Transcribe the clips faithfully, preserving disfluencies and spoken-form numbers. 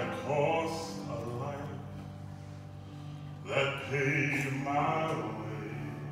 cost a life that paid my way.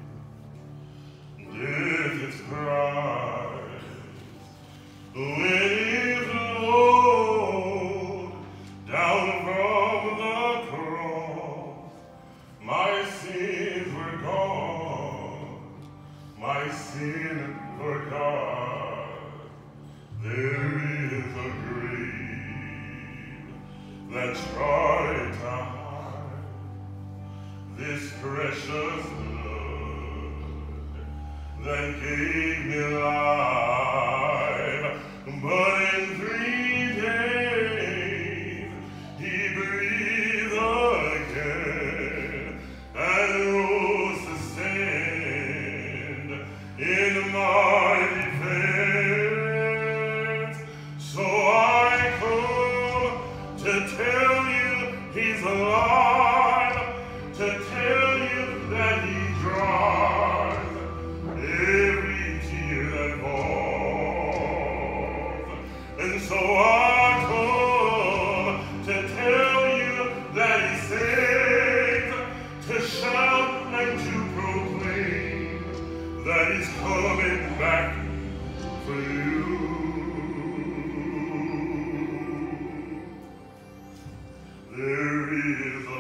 Death is Christ, when it rolled down from the cross. My sins were gone, my sin forgot. There is a grave that's tried to hide this precious blood that gave me life. But in three days he breathed again and rose to stand in my defense. So I come to tell you he's alive, to tell you that he dries every tear that falls. And so I come to tell you that he saves, to shout and to proclaim that he's coming back for you. There is a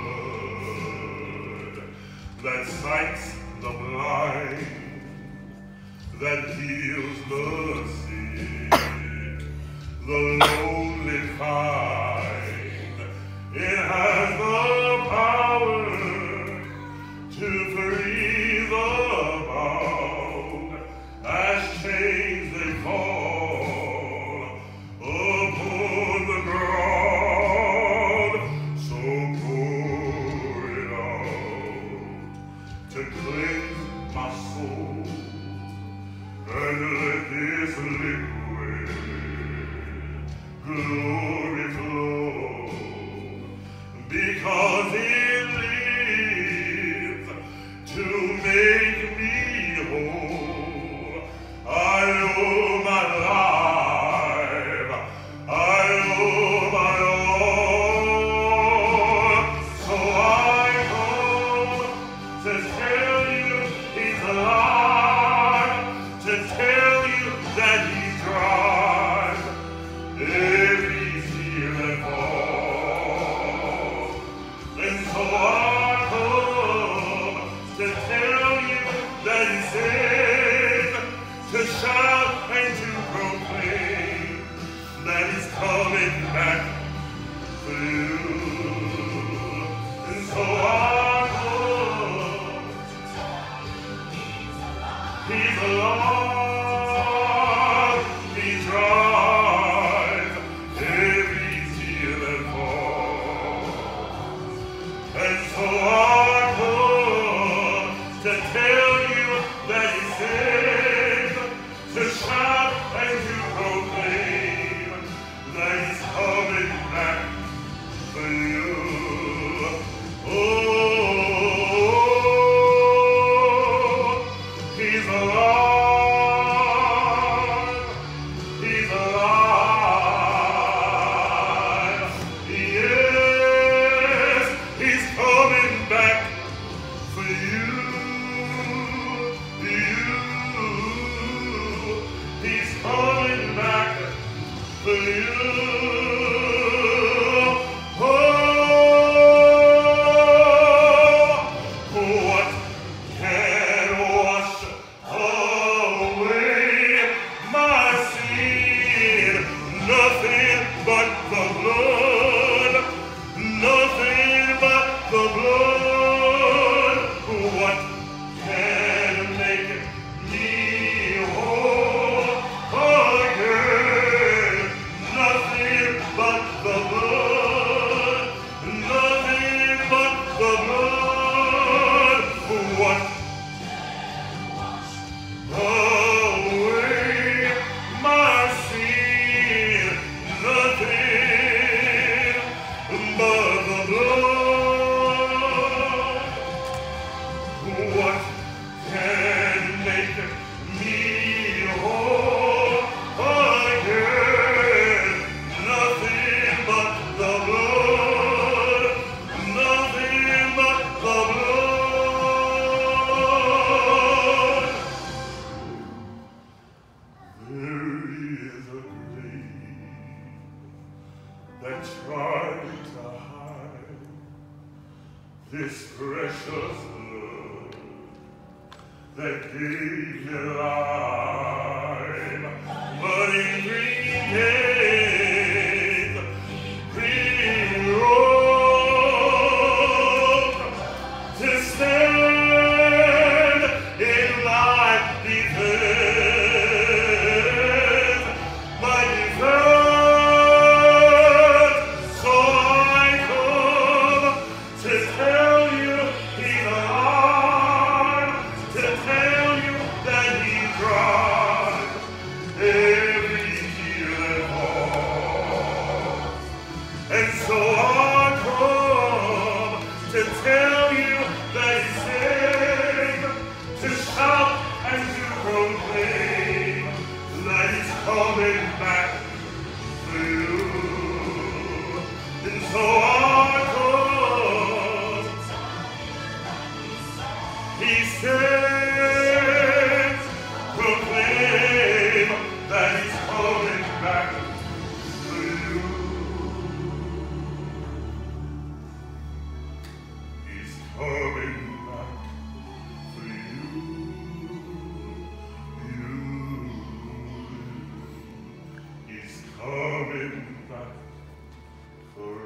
blood that sights the blind, that heals the sick, the lonely find. It has the power to free the bound as chains they fall upon the ground. So pour it out to cleanse my soul, and let this liquid glory tried to hide this precious blood that gave me life, but in three days he rose to stand in my defense, my defense. So I come to tell you he's alive, to tell you that he dried every tear that falls. And so I come to tell you that he's saved, to shout and to proclaim that he's coming back to you. And so I come, he says, proclaim that he's coming back to you. He's coming back for you. You. He's coming back for